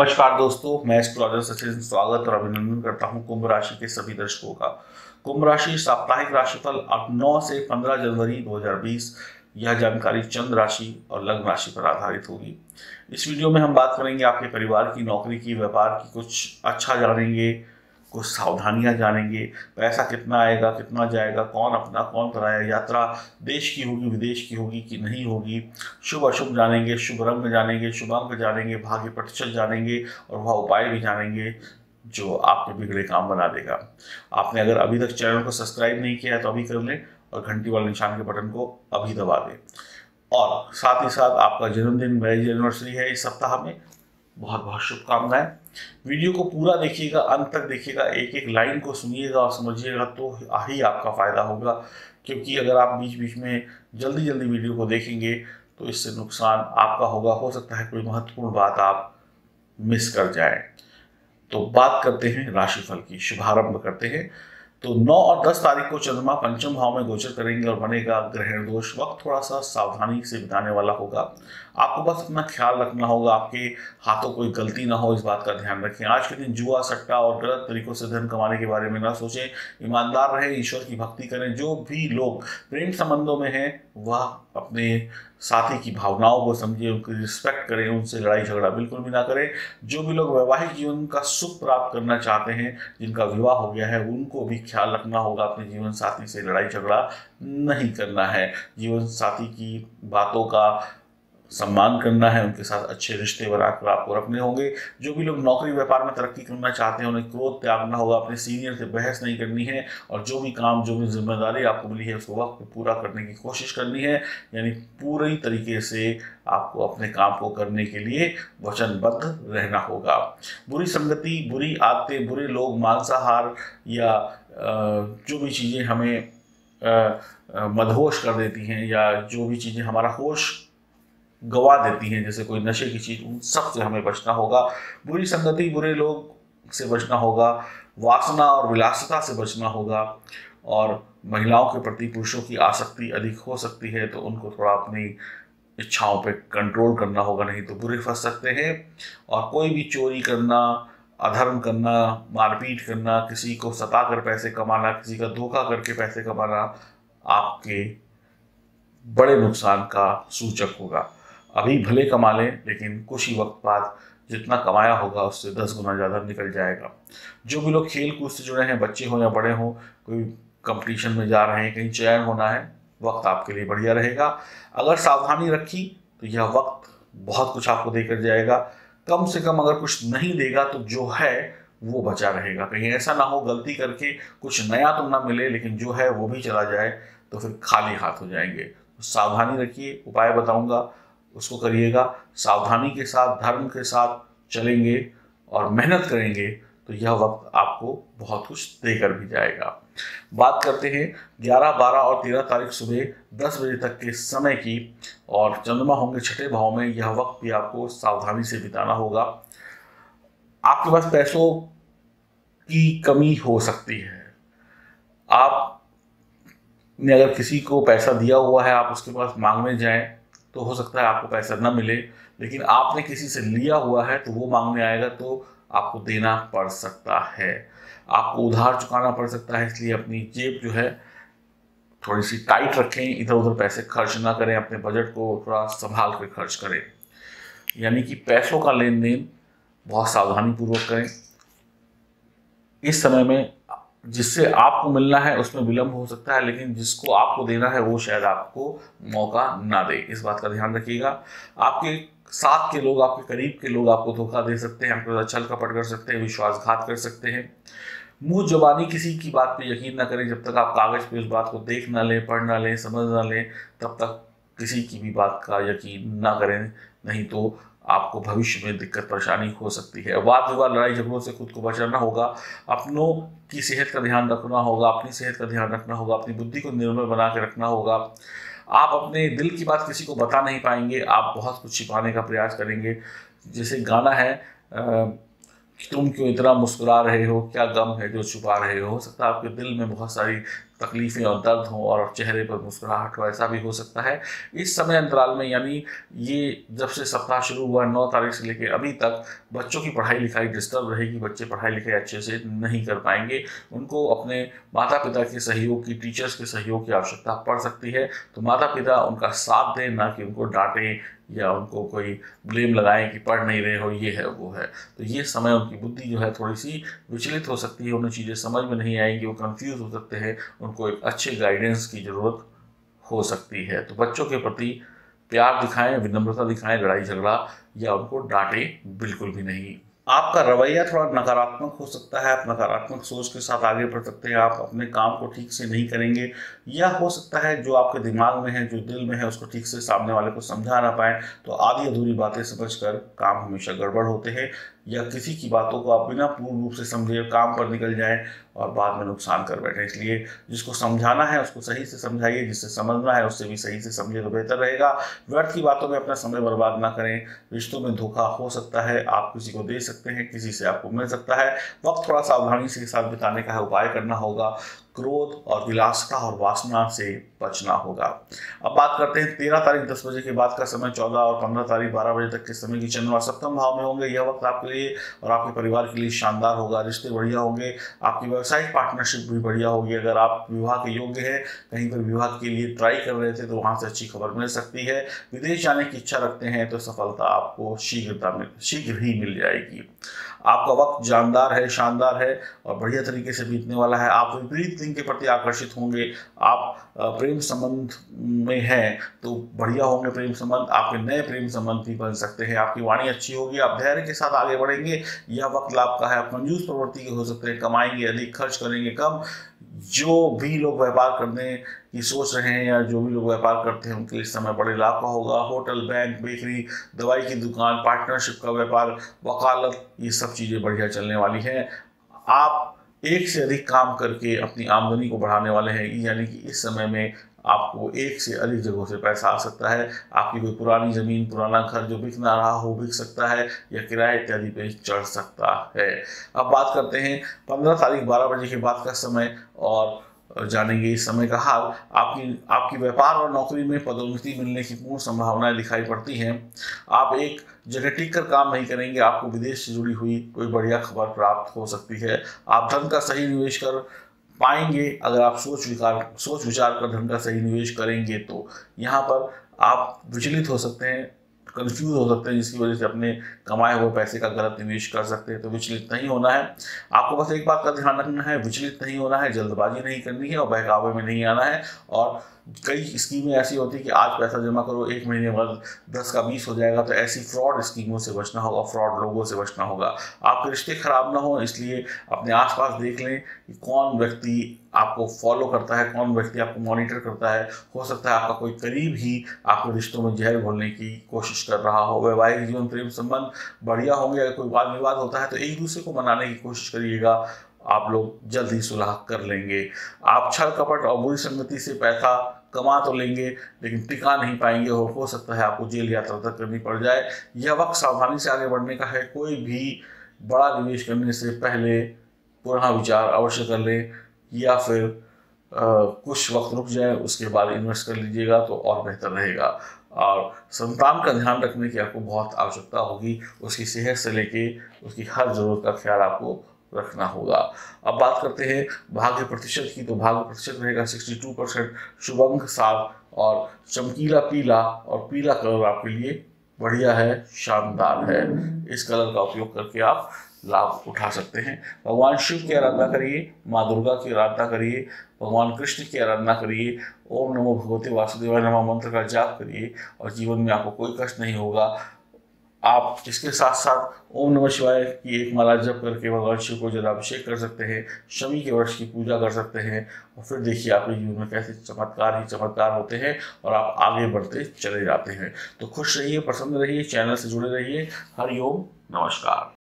नमस्कार दोस्तों, मैं एस्ट्रो सचिन स्वागत और अभिनंदन करता हूं कुंभ राशि के सभी दर्शकों का। कुंभ राशि साप्ताहिक राशिफल 9 से 15 जनवरी 2020। यह जानकारी चंद्र राशि और लग्न राशि पर आधारित होगी। इस वीडियो में हम बात करेंगे आपके परिवार की, नौकरी की, व्यापार की, कुछ अच्छा जानेंगे, कुछ सावधानियां जानेंगे, पैसा कितना आएगा, कितना जाएगा, कौन अपना कौन पराया, यात्रा देश की होगी विदेश की होगी कि नहीं होगी, शुभ अशुभ जानेंगे, शुभ रंग जानेंगे, शुभ अंक जानेंगे, भाग्य प्रतिशत जानेंगे और वह उपाय भी जानेंगे जो आपके बिगड़े काम बना देगा। आपने अगर अभी तक चैनल को सब्सक्राइब नहीं किया है तो अभी कर लें और घंटी वाले निशान के बटन को अभी दबा दें। और साथ ही साथ आपका जन्मदिन, मैरिज एनिवर्सरी है इस सप्ताह में, बहुत बहुत शुभकामनाएं। वीडियो को पूरा देखिएगा, अंत तक देखिएगा, एक एक लाइन को सुनिएगा और समझिएगा तो ही आपका फायदा होगा। क्योंकि अगर आप बीच बीच में जल्दी जल्दी वीडियो को देखेंगे तो इससे नुकसान आपका होगा। हो सकता है कोई महत्वपूर्ण बात आप मिस कर जाएं। तो बात करते हैं राशिफल की, शुभारंभ करते हैं। तो 9 और 10 तारीख को चंद्रमा पंचम भाव में गोचर करेंगे और बनेगा ग्रहण दोष। वक्त थोड़ा सा सावधानी से बिताने वाला होगा। आपको बस अपना ख्याल रखना होगा, आपके हाथों कोई गलती ना हो, इस बात का ध्यान रखें। आज के दिन जुआ, सट्टा और गलत तरीकों से धन कमाने के बारे में ना सोचें। ईमानदार रहें, ईश्वर की भक्ति करें। जो भी लोग प्रेम संबंधों में हैं वह अपने साथी की भावनाओं को समझें, उनकी रिस्पेक्ट करें, उनसे लड़ाई झगड़ा बिल्कुल भी ना करें। जो भी लोग वैवाहिक जीवन का सुख प्राप्त करना चाहते हैं, जिनका विवाह हो गया है, उनको भी ख्याल रखना होगा, अपने जीवन साथी से लड़ाई झगड़ा नहीं करना है। जीवन साथी की बातों का सम्मान करना है, उनके साथ अच्छे रिश्ते बनाकर आपको रखने होंगे। जो भी लोग नौकरी व्यापार में तरक्की करना चाहते हैं उन्हें क्रोध त्यागना होगा, अपने सीनियर से बहस नहीं करनी है और जो भी काम, जो भी जिम्मेदारी आपको मिली है उसको वक्त पे पूरा करने की कोशिश करनी है। यानी पूरी तरीके से आपको अपने काम को करने के लिए वचनबद्ध रहना होगा। बुरी संगति, बुरी आदतें, बुरे लोग, मांसाहार या जो भी चीज़ें हमें मदहोश कर देती हैं या जो भी चीज़ें हमारा होश गवा देती हैं, जैसे कोई नशे की चीज़, उन सब से हमें बचना होगा। बुरी संगति, बुरे लोग से बचना होगा। वासना और विलासिता से बचना होगा। और महिलाओं के प्रति पुरुषों की आसक्ति अधिक हो सकती है तो उनको थोड़ा अपनी इच्छाओं पे कंट्रोल करना होगा, नहीं तो बुरे फंस सकते हैं। और कोई भी चोरी करना, अधर्म करना, मारपीट करना, किसी को सता कर पैसे कमाना, किसी का धोखा करके पैसे कमाना आपके बड़े नुकसान का सूचक होगा। अभी भले कमा लें लेकिन कुछ ही वक्त बाद जितना कमाया होगा उससे 10 गुना ज़्यादा निकल जाएगा। जो भी लोग खेल कूद से जुड़े हैं, बच्चे हों या बड़े हों, कोई कंपटीशन में जा रहे हैं, कहीं चयन होना है, वक्त आपके लिए बढ़िया रहेगा। अगर सावधानी रखी तो यह वक्त बहुत कुछ आपको देकर जाएगा। कम से कम अगर कुछ नहीं देगा तो जो है वो बचा रहेगा। कहीं ऐसा ना हो गलती करके कुछ नया तो ना मिले लेकिन जो है वो भी चला जाए तो फिर खाली हाथ हो जाएंगे। तो सावधानी रखिए, उपाय बताऊंगा उसको करिएगा। सावधानी के साथ, धर्म के साथ चलेंगे और मेहनत करेंगे तो यह वक्त आपको बहुत कुछ देकर भी जाएगा। बात करते हैं 11, 12 और 13 तारीख सुबह 10 बजे तक के समय की। और चंद्रमा होंगे छठे भाव में। यह वक्त भी आपको सावधानी से बिताना होगा। आपके पास पैसों की कमी हो सकती है। आपने अगर किसी को पैसा दिया हुआ है, आप उसके पास मांगने जाएं तो हो सकता है आपको पैसा न मिले, लेकिन आपने किसी से लिया हुआ है तो वो मांगने आएगा तो आपको देना पड़ सकता है। आपको उधार चुकाना पड़ सकता है, इसलिए अपनी जेब जो है थोड़ी सी टाइट रखें, इधर उधर पैसे खर्च ना करें, अपने बजट को थोड़ा संभाल कर खर्च करें। यानी कि पैसों का लेन देन बहुत सावधानी पूर्वक करें। इस समय में जिससे आपको मिलना है उसमें विलंब हो सकता है, लेकिन जिसको आपको देना है वो शायद आपको मौका ना दे, इस बात का ध्यान रखिएगा। आपके साथ के लोग, आपके करीब के लोग आपको धोखा दे सकते हैं, आपके साथ छल कपट कर सकते हैं, विश्वासघात कर सकते हैं। मुंह जबानी किसी की बात पे यकीन ना करें। जब तक आप कागज पे उस बात को देख ना लें, पढ़ ना लें, समझ ना लें, तब तक किसी की भी बात का यकीन ना करें, नहीं तो आपको भविष्य में दिक्कत परेशानी हो सकती है। वाद विवाद, लड़ाई झगड़ों से खुद को बचाना होगा। अपनों की सेहत का ध्यान रखना होगा, अपनी सेहत का ध्यान रखना होगा, अपनी बुद्धि को निर्मल बना के रखना होगा। आप अपने दिल की बात किसी को बता नहीं पाएंगे, आप बहुत कुछ छिपाने का प्रयास करेंगे। जैसे गाना है तुम क्यों इतना मुस्कुरा रहे हो, क्या गम है जो छुपा रहे हो सकता है आपके दिल में बहुत सारी तकलीफें और दर्द हो और चेहरे पर मुस्कुराहट हो, ऐसा भी हो सकता है। इस समय अंतराल में यानी ये जब से सप्ताह शुरू हुआ 9 तारीख से लेकर अभी तक बच्चों की पढ़ाई लिखाई डिस्टर्ब रहेगी। बच्चे पढ़ाई लिखाई अच्छे से नहीं कर पाएंगे। उनको अपने माता पिता के सहयोग की, टीचर्स के सहयोग की आवश्यकता पड़ सकती है। तो माता पिता उनका साथ दें, ना कि उनको डांटें या उनको कोई ब्लेम लगाएं कि पढ़ नहीं रहे हो, ये है वो है। तो ये समय उनकी बुद्धि जो है थोड़ी सी विचलित हो सकती है, उन्हें चीज़ें समझ में नहीं आएंगी, वो कंफ्यूज हो सकते हैं। उनको एक अच्छे गाइडेंस की ज़रूरत हो सकती है। तो बच्चों के प्रति प्यार दिखाएं, विनम्रता दिखाएं, लड़ाई झगड़ा या उनको डांटें बिल्कुल भी नहीं। आपका रवैया थोड़ा नकारात्मक हो सकता है। आप नकारात्मक सोच के साथ आगे बढ़ सकते हैं। आप अपने काम को ठीक से नहीं करेंगे, या हो सकता है जो आपके दिमाग में है, जो दिल में है, उसको ठीक से सामने वाले को समझा ना पाए। तो आधी अधूरी बातें समझकर काम हमेशा गड़बड़ होते हैं, या किसी की बातों को आप बिना पूर्ण रूप से समझे काम पर निकल जाएं और बाद में नुकसान कर बैठे। इसलिए जिसको समझाना है उसको सही से समझाइए, जिससे समझना है उससे भी सही से समझे तो बेहतर रहेगा। व्यर्थ की बातों में अपना समय बर्बाद ना करें। रिश्तों में धोखा हो सकता है, आप किसी को दे सकते हैं, किसी से आपको मिल सकता है। वक्त थोड़ा सावधानी से साथ बिताने का है, उपाय करना होगा। क्रोध और विलासिता और वासना से बचना होगा। अब बात करते हैं 13 तारीख 10 बजे के बाद का समय। 14 और 15 तारीख 12 बजे तक के समय की चंद्रमा सप्तम भाव में होंगे। यह वक्त आपके लिए और आपके परिवार के लिए शानदार होगा। रिश्ते बढ़िया होंगे, आपकी व्यावसायिक पार्टनरशिप भी बढ़िया होगी। अगर आप विवाह के योग्य हैं, कहीं पर विवाह के लिए ट्राई कर रहे थे, तो वहाँ से अच्छी खबर मिल सकती है। विदेश जाने की इच्छा रखते हैं तो सफलता आपको शीघ्र ही मिल जाएगी। आपका वक्त जानदार है, शानदार है और बढ़िया तरीके से बीतने वाला है। आप विपरीत लिंग के प्रति आकर्षित होंगे। आप प्रेम संबंध में हैं तो बढ़िया होंगे प्रेम संबंध। आपके नए प्रेम संबंध भी बन सकते हैं। आपकी वाणी अच्छी होगी, आप धैर्य के साथ आगे बढ़ेंगे। यह वक्त लाभ का है। आप कंजूस प्रवृत्ति के हो सकते हैं, कमाएंगे अधिक, खर्च करेंगे कम। जो भी लोग व्यापार करने की सोच रहे हैं या जो भी लोग व्यापार करते हैं उनके लिए इस समय बड़े लाभ का होगा। होटल, बैंक, बेकरी, दवाई की दुकान, पार्टनरशिप का व्यापार, वकालत, ये सब चीज़ें बढ़िया चलने वाली हैं। आप एक से अधिक काम करके अपनी आमदनी को बढ़ाने वाले हैं, यानी कि इस समय में आपको एक से अधिक जगहों से पैसा आ सकता है। आपकी कोई पुरानी ज़मीन, पुराना घर जो बिक ना रहा हो बिक सकता है, या किराए इत्यादि पे चढ़ सकता है। अब बात करते हैं 15 तारीख 12 बजे के बाद का समय और जानेंगे इस समय का हाल। आपकी व्यापार और नौकरी में पदोन्नति मिलने की पूर्ण संभावनाएं दिखाई पड़ती हैं। आप एक जगह टिक कर काम नहीं करेंगे, आपको विदेश से जुड़ी हुई कोई बढ़िया खबर प्राप्त हो सकती है। आप धन का सही निवेश कर पाएंगे अगर आप सोच विचार कर धन का सही निवेश करेंगे। तो यहाँ पर आप विचलित हो सकते हैं, कंफ्यूज हो सकते हैं, जिसकी वजह से अपने कमाए हुए पैसे का गलत निवेश कर सकते हैं। तो विचलित नहीं होना है। आपको बस एक बात का ध्यान रखना है, विचलित नहीं होना है, जल्दबाजी नहीं करनी है और बहकावे में नहीं आना है। और कई स्कीमें ऐसी होती है कि आज पैसा जमा करो, 1 महीने बाद 10 का 20 हो जाएगा। तो ऐसी फ्रॉड स्कीमों से बचना होगा, फ्रॉड लोगों से बचना होगा। आपके रिश्ते खराब ना हो, इसलिए अपने आसपास देख लें कि कौन व्यक्ति आपको फॉलो करता है, कौन व्यक्ति आपको मॉनिटर करता है। हो सकता है आपका कोई करीब ही आपके रिश्तों में जहर घोलने की कोशिश कर रहा हो। वैवाहिक जीवन, प्रेम संबंध बढ़िया होंगे। अगर कोई वाद विवाद होता है तो एक दूसरे को मनाने की कोशिश करिएगा, आप लोग जल्द ही सुलह कर लेंगे। आप छल कपट और बुरी संगति से पैसा कमा तो लेंगे लेकिन टिका नहीं पाएंगे और हो सकता है आपको जेल यात्रा तक करनी पड़ जाए। यह वक्त सावधानी से आगे बढ़ने का है। कोई भी बड़ा निवेश करने से पहले पुनः विचार अवश्य कर लें, या फिर कुछ वक्त रुक जाए, उसके बाद इन्वेस्ट कर लीजिएगा तो और बेहतर रहेगा। और संतान का ध्यान रखने की आपको बहुत आवश्यकता होगी। उसकी सेहत से लेके उसकी हर ज़रूरत का ख्याल आपको रखना होगा। अब बात करते हैं भाग्य प्रतिशत की। तो भाग्य प्रतिशत रहेगा 62%। शुभ अंक 7 और चमकीला पीला, और पीला कलर आपके लिए बढ़िया है, शानदार है। इस कलर का उपयोग करके आप लाभ उठा सकते हैं। भगवान शिव की आराधना करिए, माँ दुर्गा की आराधना करिए, भगवान कृष्ण की आराधना करिए, ओम नमो भगवते वासुदेवाय नमः मंत्र का जाप करिए और जीवन में आपको कोई कष्ट नहीं होगा। आप इसके साथ साथ ओम नमः शिवाय की एक माला जप करके भगवान शिव को जलाभिषेक कर सकते हैं, शमी के वृक्ष की पूजा कर सकते हैं, और फिर देखिए आपके जीवन में कैसे चमत्कार ही चमत्कार होते हैं और आप आगे बढ़ते चले जाते हैं। तो खुश रहिए, प्रसन्न रहिए, चैनल से जुड़े रहिए। हरिओम, नमस्कार।